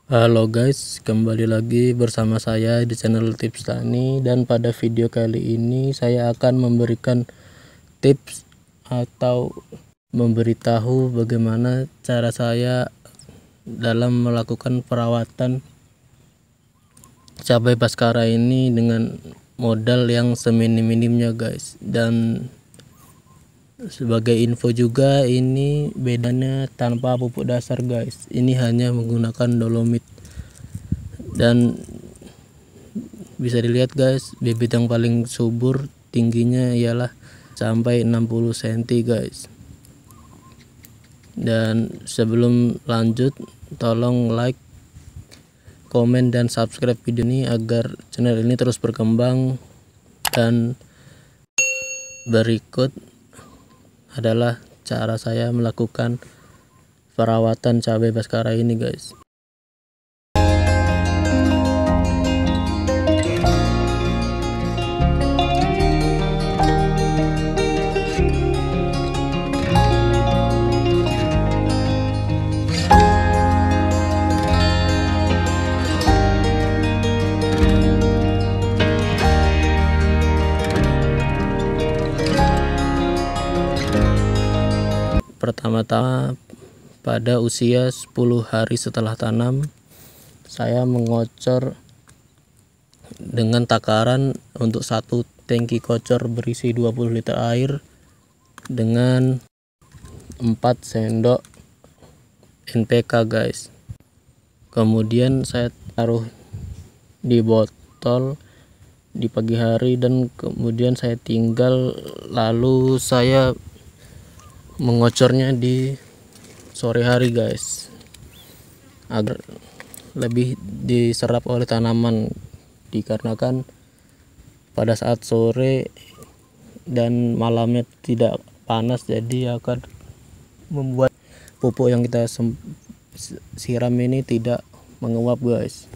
Halo guys, kembali lagi bersama saya di channel Tips Tani, dan pada video kali ini saya akan memberikan tips atau memberitahu bagaimana cara saya dalam melakukan perawatan cabai Baskara ini dengan modal yang seminim-minimnya guys. Dan sebagai info juga, ini bedanya tanpa pupuk dasar guys, ini hanya menggunakan dolomit. Dan bisa dilihat guys, bibit yang paling subur tingginya ialah sampai 60 cm guys. Dan sebelum lanjut, tolong like, komen, dan subscribe video ini agar channel ini terus berkembang. Dan berikut adalah cara saya melakukan perawatan cabai Baskara ini guys. Pertama-tama, pada usia 10 hari setelah tanam, saya mengocor dengan takaran untuk satu tangki kocor berisi 20 liter air dengan 4 sendok NPK guys. Kemudian saya taruh di botol di pagi hari, dan kemudian saya tinggal, lalu saya mengocornya di sore hari guys, agar lebih diserap oleh tanaman, dikarenakan pada saat sore dan malamnya tidak panas, jadi akan membuat pupuk yang kita siram ini tidak menguap guys.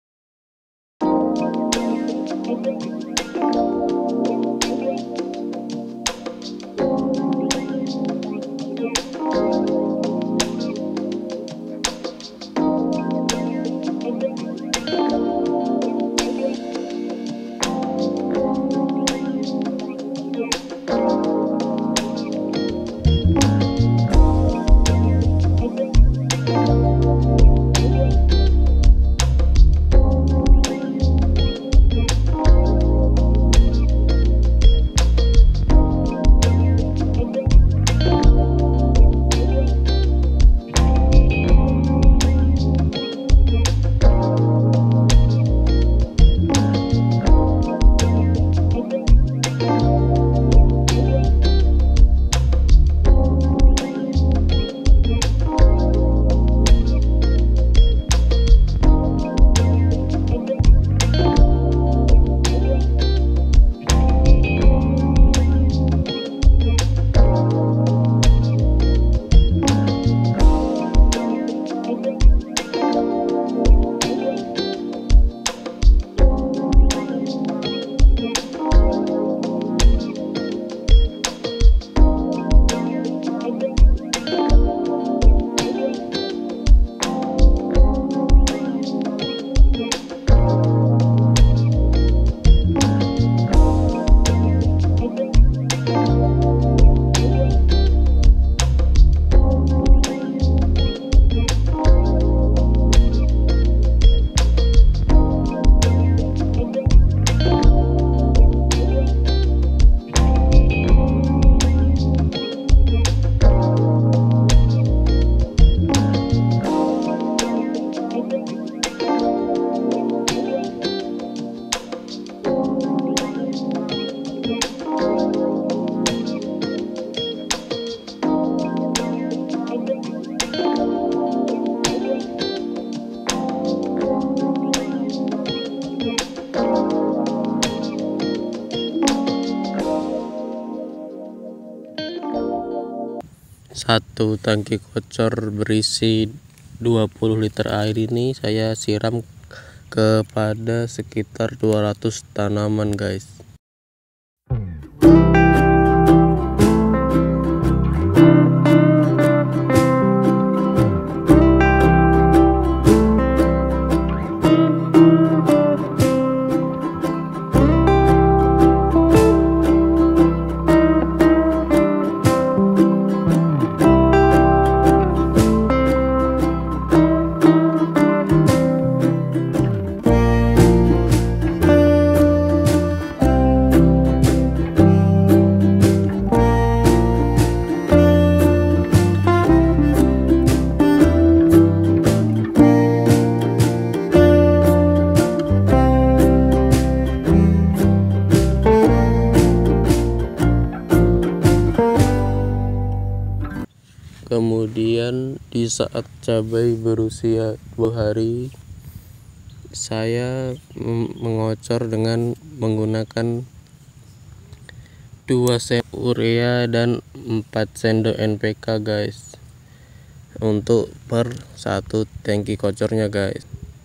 Satu tangki kocor berisi 20 liter air ini saya siram kepada sekitar 200 tanaman guys. Kemudian di saat cabai berusia 2 hari, saya mengocor dengan menggunakan 2 sendok urea dan 4 sendok NPK guys, untuk per 1 tangki kocornya guys.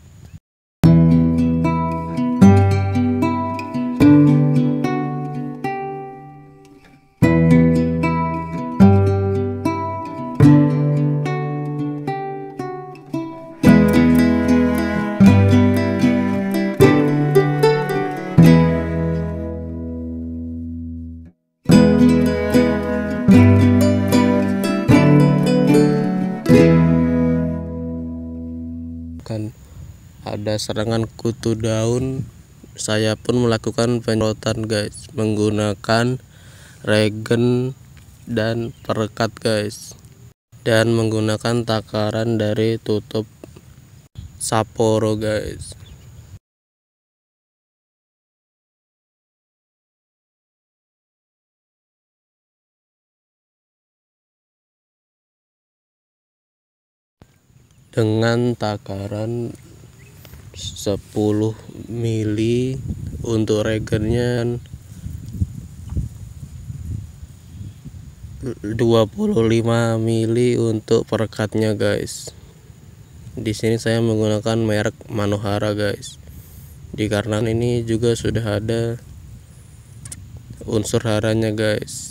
Ada serangan kutu daun, saya pun melakukan penyemprotan guys menggunakan regen dan perekat guys, dan menggunakan takaran dari tutup Sapporo guys. Dengan takaran 10 mili untuk regennya, 25 mili untuk perekatnya guys. Di sini saya menggunakan merek Manohara guys, dikarenakan ini juga sudah ada unsur haranya guys.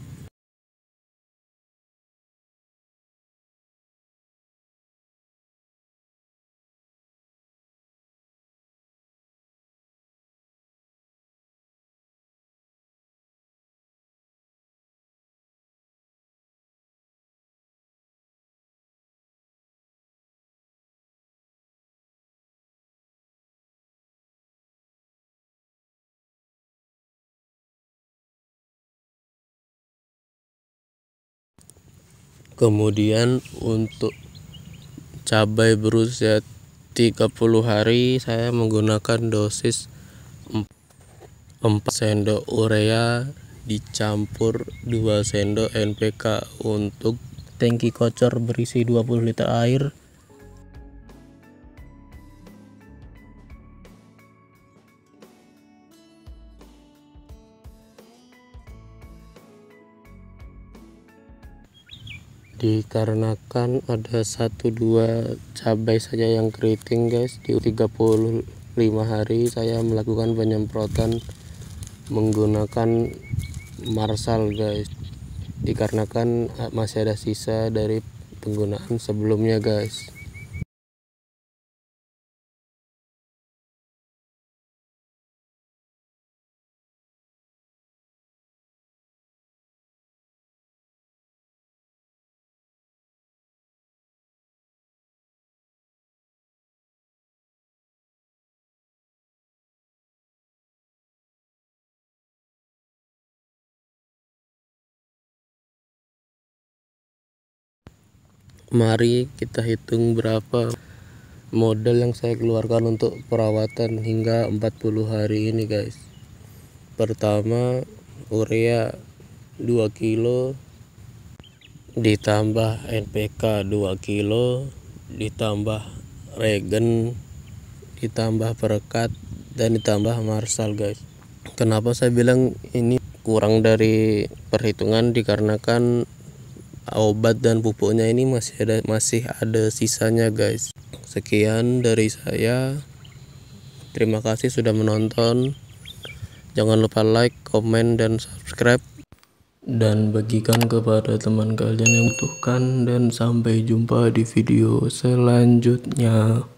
Kemudian untuk cabai berusia 30 hari, saya menggunakan dosis 4 sendok urea dicampur 2 sendok NPK untuk tangki kocor berisi 20 liter air. Dikarenakan ada 1-2 cabai saja yang keriting guys, di 35 hari saya melakukan penyemprotan menggunakan Marshal guys, dikarenakan masih ada sisa dari penggunaan sebelumnya guys. Mari kita hitung berapa modal yang saya keluarkan untuk perawatan hingga 40 hari ini guys. Pertama, urea 2 kilo ditambah NPK 2 kilo ditambah regen ditambah perekat dan ditambah Marshal guys. Kenapa saya bilang ini kurang dari perhitungan, dikarenakan obat dan pupuknya ini masih ada sisanya guys. Sekian dari saya, terima kasih sudah menonton. Jangan lupa like, komen, dan subscribe, dan bagikan kepada teman kalian yang membutuhkan. Dan sampai jumpa di video selanjutnya.